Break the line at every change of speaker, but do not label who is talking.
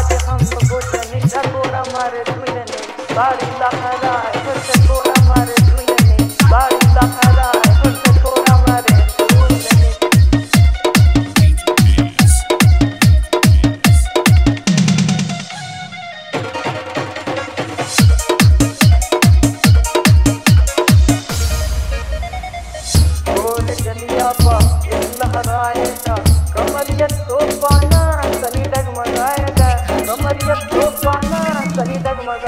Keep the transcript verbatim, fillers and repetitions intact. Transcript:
के हम गोचने चकोरा मारे दुयने बाड़ी लखरा फिर चकोरा मारे दुयने बाड़ी लखरा फिर चकोरा मारे दुयने बोल जलिया पा लहराएगा कमरिया तो पाना सनी डगमगाएगा कमरिया तो पाना सनी डगमगाएगा